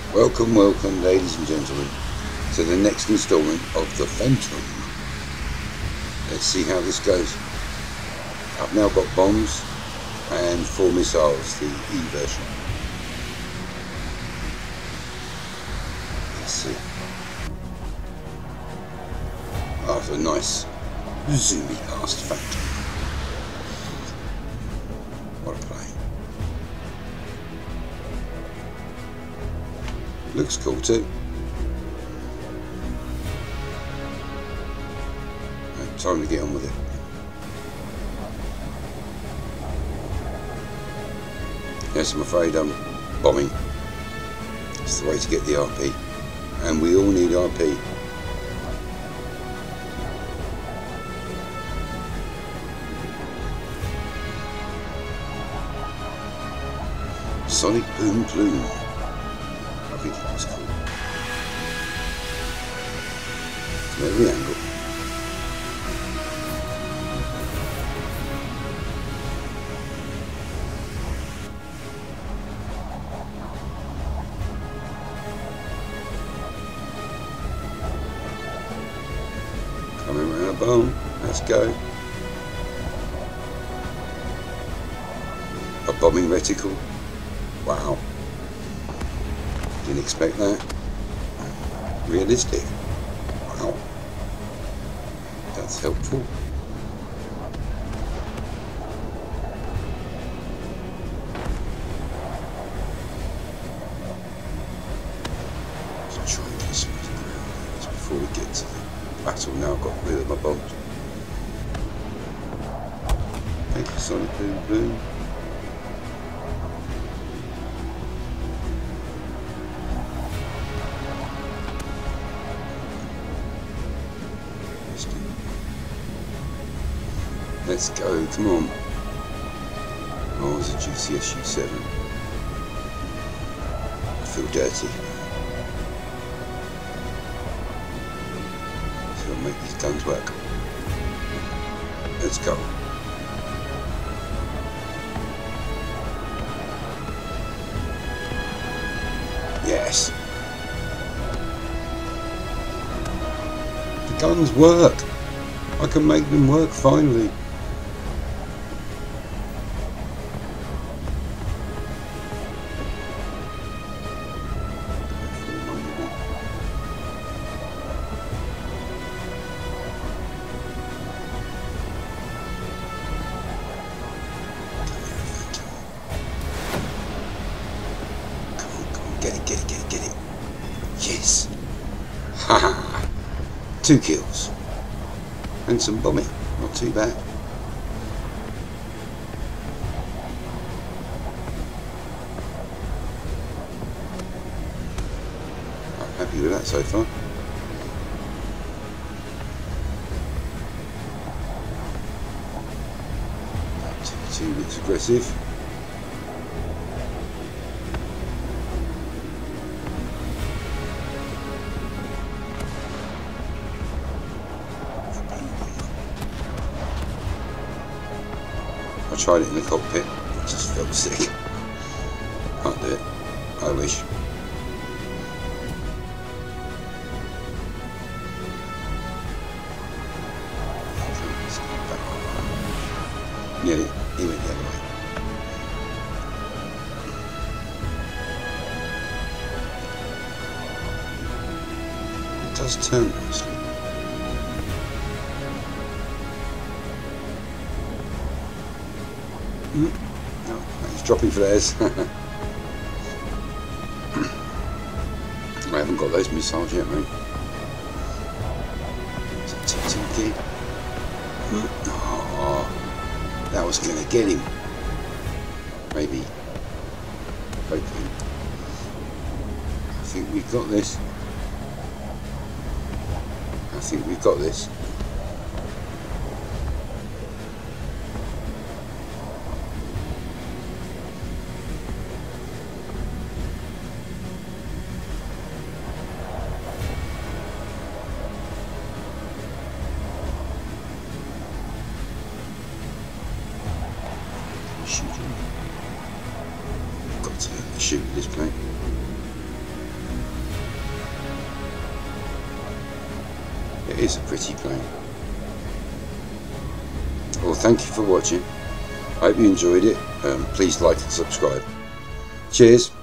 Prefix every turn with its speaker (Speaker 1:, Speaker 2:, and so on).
Speaker 1: Welcome, welcome, ladies and gentlemen, to the next instalment of the Phantom. Let's see how this goes. I've now got bombs and 4 missiles, the E version. Let's see. After a nice zoomy past Phantom. What a plane. Looks cool too. Time to get on with it. Yes, I'm afraid I'm bombing. It's the way to get the RP. And we all need RP. Sonic Boom Plume. I think it was cool. From every angle. Coming around a bomb. Let's go. A bombing reticle. Wow. Didn't expect that. Realistic. Wow. That's helpful. Let's try and get some ground before we get to the battle. Now I've got rid of my bombs. Thank you, Sonic Boom Boom. Let's go, come on. Oh, it's a GCS U7. I feel dirty. So I'll make these guns work. Let's go. Yes. The guns work. I can make them work finally. Get it. Yes. Haha. 2 kills. And some bombing. Not too bad. I'm happy with that so far. T2 looks aggressive. I tried it in the cockpit, it just felt sick. Can't do it. I wish. Nearly, he went the other way. It does turn nicely. No, he's dropping flares. I haven't got those missiles yet, mate. It's a T2 key. Oh, that was going to get him. Maybe. Hoping. I think we've got this. I think we've got this. Got to shoot this plane. It is a pretty plane. Well, thank you for watching. I hope you enjoyed it. Please like and subscribe. Cheers.